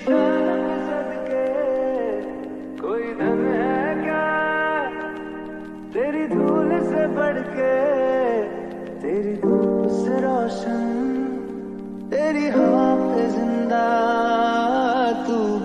शान पे सदके कोई धन है क्या तेरी धूल से बढ़ के, तेरी धूप से रोशन, तेरी हवा पे जिंदा तू